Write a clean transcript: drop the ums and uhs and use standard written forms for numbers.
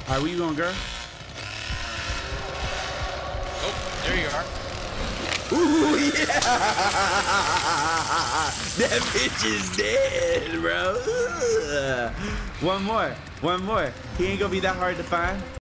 All right, where you going, girl? Oh, there you are. Ooh, yeah. That bitch is dead, bro. One more. He ain't gonna be that hard to find.